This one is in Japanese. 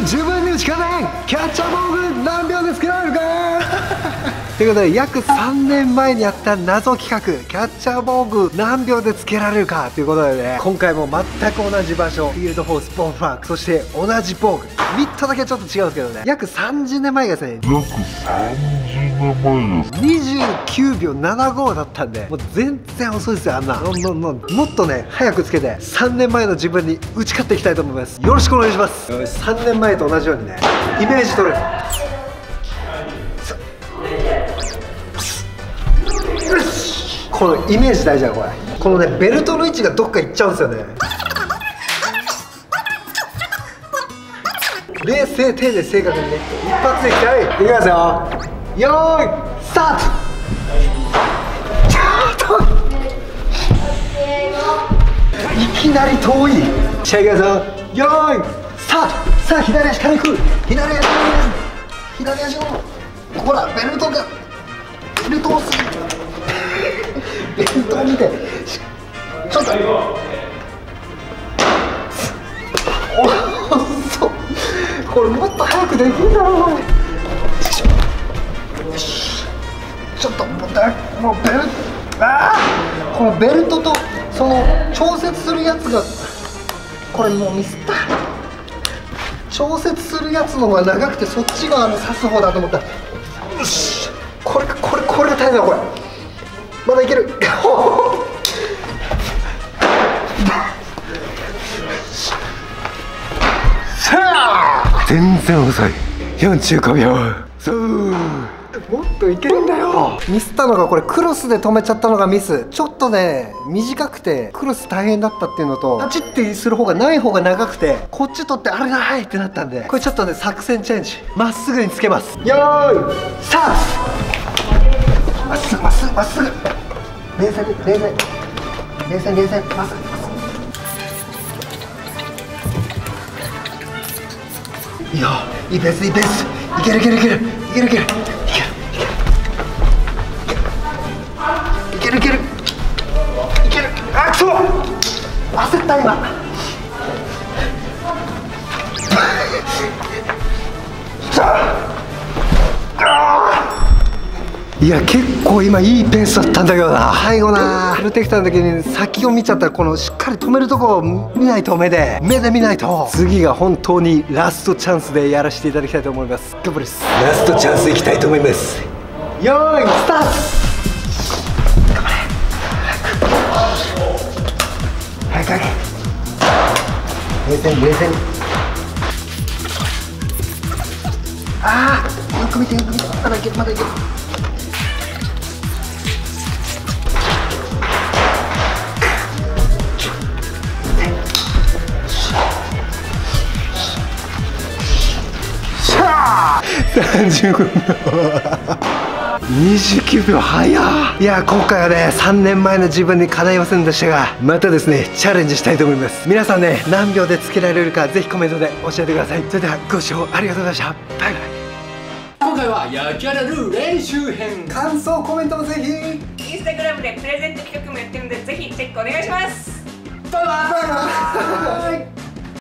自分に打ち勝てんキャッチャーボール何秒でつけられるかということで、約3年前にやった謎企画、キャッチャー防具何秒でつけられるかということでね、今回も全く同じ場所、フィールドフォースポンフラッグ、そして同じ防具、ミットだけちょっと違うんですけどね、約30年前がですね、29秒75だったんで、もう全然遅いですよ。あんなもっとね早くつけて3年前の自分に打ち勝っていきたいと思います。よろしくお願いします。よし、3年前と同じようにね、イメージ取る。このイメージ大事だよ、これ。このねベルトの位置がどっか行っちゃうんですよね。冷静丁寧正確にね、一発でいきたい。いきますよ、よーいスタート。いきなり遠い。じゃあいきますよ、よーいスタート。さあ左足軽く、左足を、ほらベルトが、ベルトをする、ベルトを見て、ちょっとそう、これもっと早くできるだろう。よし、ちょっともうベルト、このベルトとその調節するやつが、これもうミスった。調節するやつの方が長くて、そっちが刺す方だと思った。よし、これが大変だ。これまだいける。さあ全然遅い。45秒。そうもっといけるんだよ。ミスったのがこれ、クロスで止めちゃったのがミス。ちょっとね短くてクロス大変だったっていうのと、パチッてする方がない方が長くて、こっち取ってあれないってなったんで、これちょっとね作戦チェンジ。まっすぐにつけます。よーいスタート。まっすぐまっすぐまっすぐ、冷静に冷静冷静冷静、まっすぐ。いや、いいペースいいペース。いけるいけるいけるいけるいけるいけるいけるいけるいける。あ、くそ、焦った今。いや結構今いいペースだったんだけどな。最後なフルテクターの時に先を見ちゃったら、このしっかり止めるところを見ないと、目で見ないと。次が本当にラストチャンスでやらせていただきたいと思います。頑張ります。ラストチャンスいきたいと思います。よーいスタート。頑張れ、早く早く、冷静に冷静に。ああ、よく見てよく見て、まだいけるまだいける。35秒29秒早い。いや今回はね3年前の自分にかないませんでしたが、またですねチャレンジしたいと思います。皆さんね何秒でつけられるか、ぜひコメントで教えてください。それではご視聴ありがとうございました。バイバイ。今回は焼き上がる練習編、感想コメントもぜひ。インスタグラムでプレゼント企画もやってるので、ぜひチェックお願いします。バイバイ。